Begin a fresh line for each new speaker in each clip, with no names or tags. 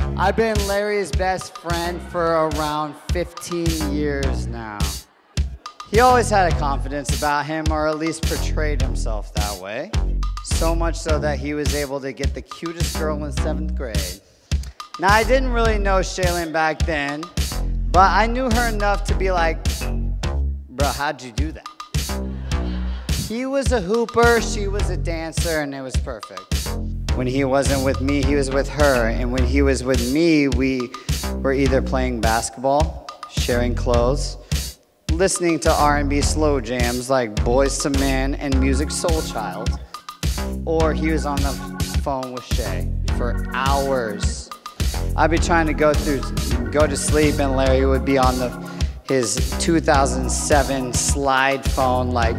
I've been Larry's best friend for around 15 years now. He always had a confidence about him, or at least portrayed himself that way. So much so that he was able to get the cutest girl in 7th grade. Now, I didn't really know Shaylin back then, but I knew her enough to be like, bro, how'd you do that? He was a hooper, she was a dancer, and it was perfect. When he wasn't with me, he was with her. And when he was with me, we were either playing basketball, sharing clothes, listening to R&B slow jams like Boyz II Men and Musiq Soulchild, or he was on the phone with Shay for hours. I'd be trying to go to sleep, and Larry would be on his 2007 slide phone like,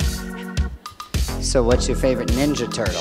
so what's your favorite Ninja Turtle?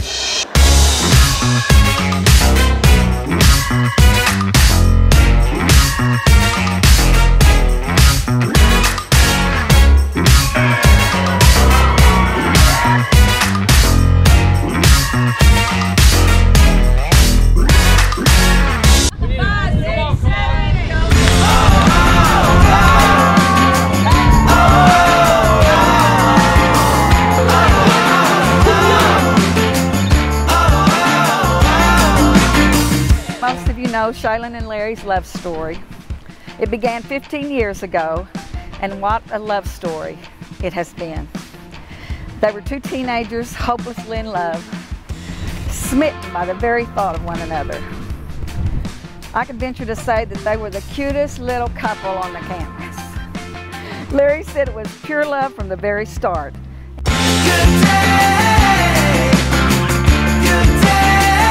Most of you know Shaylin and Larry's love story. It began 15 years ago, and what a love story it has been. They were two teenagers hopelessly in love, smitten by the very thought of one another. I could venture to say that they were the cutest little couple on the campus. Larry said it was pure love from the very start.
Good day, good day.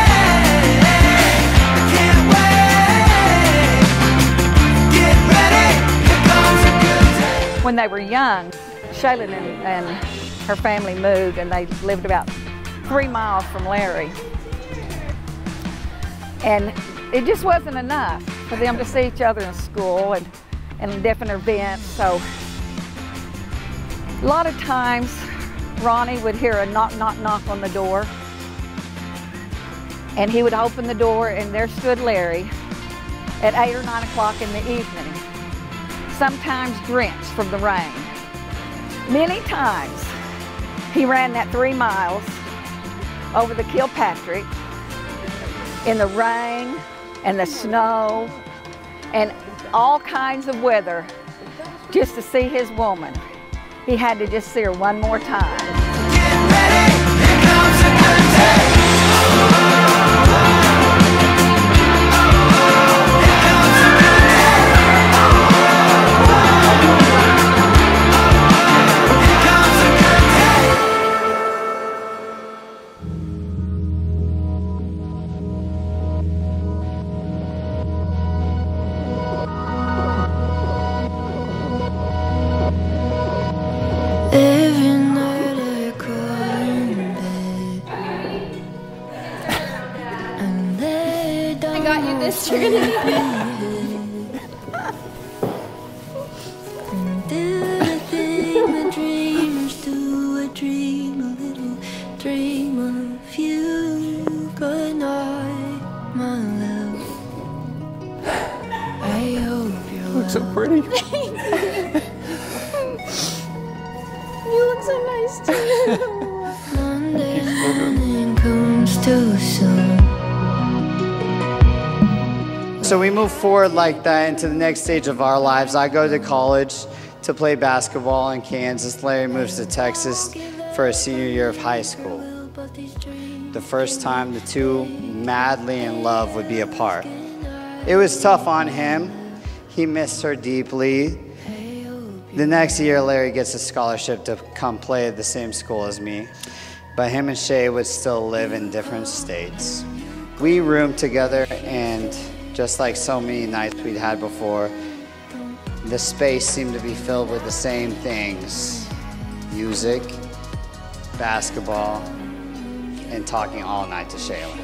When they were young, Shaylin and her family moved, and they lived about 3 miles from Larry. And it just wasn't enough for them to see each other in school and different events. So a lot of times, Ronnie would hear a knock, knock, knock on the door, and he would open the door, and there stood Larry at 8 or 9 o'clock in the evening, sometimes drenched from the rain. Many times he ran that 3 miles over the Kilpatrick in the rain and the snow and all kinds of weather just to see his woman. He had to just see her one more time.
Get ready, here comes a good day. Every night I crawl in bed and lay down.
I got you this, you're gonna need it.
And do the thing the dreamers do. I dream a little dream of you. Good night, my love. I hope you
look so pretty.
You look so nice too.
Monday morning comes too soon.
So we move forward like that into the next stage of our lives. I go to college to play basketball in Kansas. Larry moves to Texas for his senior year of high school. The first time the two madly in love would be apart. It was tough on him. He missed her deeply. The next year, Larry gets a scholarship to come play at the same school as me, but him and Shay would still live in different states. We roomed together, and just like so many nights we'd had before, the space seemed to be filled with the same things: music, basketball, and talking all night to Shaylin.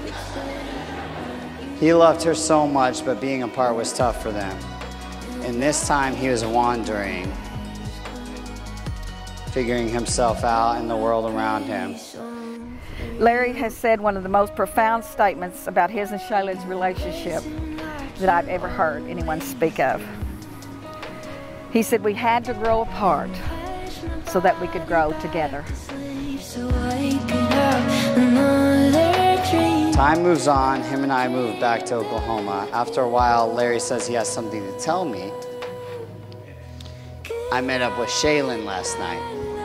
He loved her so much, but being apart was tough for them. And this time he was wandering, figuring himself out and the world around him.
Larry has said one of the most profound statements about his and Shayla's relationship that I've ever heard anyone speak of. He said we had to grow apart so that we could grow together.
Time moves on. Him and I moved back to Oklahoma. After a while, Larry says he has something to tell me. I met up with Shaylin last night.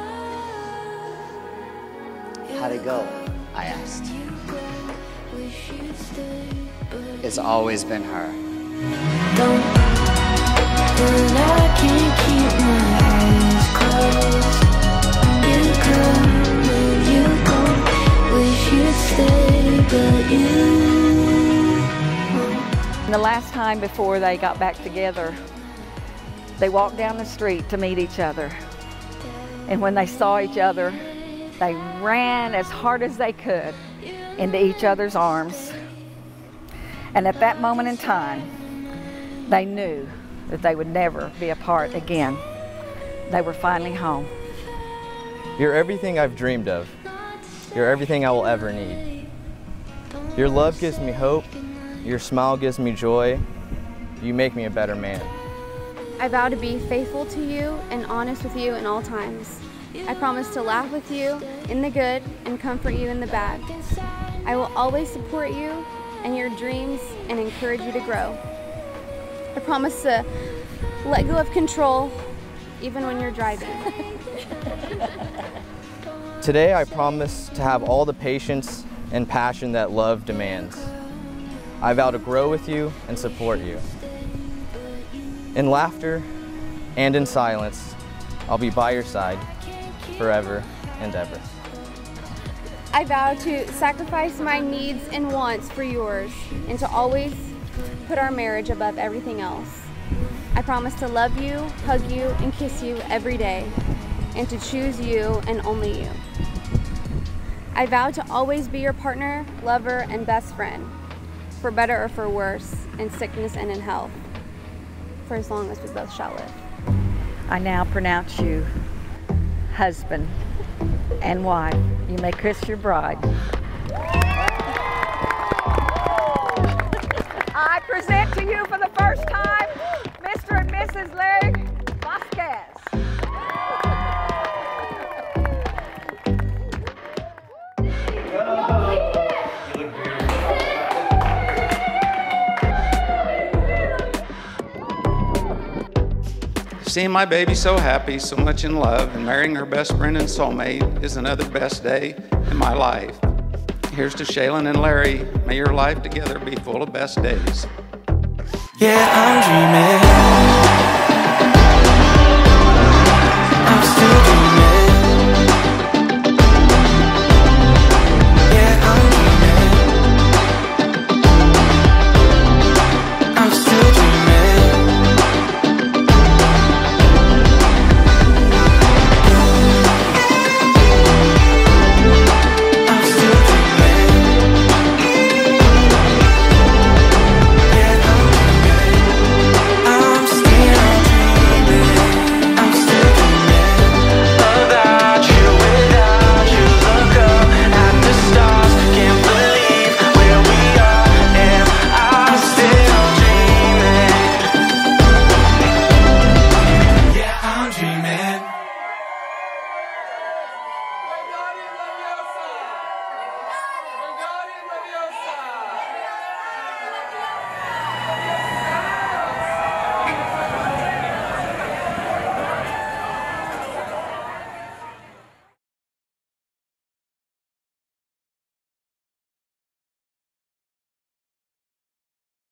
How'd it go? I asked. It's always been her.
The last time before they got back together, they walked down the street to meet each other. And when they saw each other, they ran as hard as they could into each other's arms. And at that moment in time, they knew that they would never be apart again. They were finally home.
You're everything I've dreamed of. You're everything I will ever need. Your love gives me hope. Your smile gives me joy. You make me a better man.
I vow to be faithful to you and honest with you in all times. I promise to laugh with you in the good and comfort you in the bad. I will always support you and your dreams and encourage you to grow. I promise to let go of control even when you're driving.
Today I promise to have all the patience and passion that love demands. I vow to grow with you and support you. In laughter and in silence, I'll be by your side forever and ever.
I vow to sacrifice my needs and wants for yours and to always put our marriage above everything else. I promise to love you, hug you, and kiss you every day and to choose you and only you. I vow to always be your partner, lover, and best friend, for better or for worse, in sickness and in health, for as long as we both shall live.
I now pronounce you husband and wife. You may kiss your bride. I present to you for the first time, Mr. and Mrs. Larry Vasquez.
Seeing my baby so happy, so much in love, and marrying her best friend and soulmate is another best day in my life. Here's to Shaylin and Larry. May your life together be full of best days.
Yeah, I'm dreaming. I'm still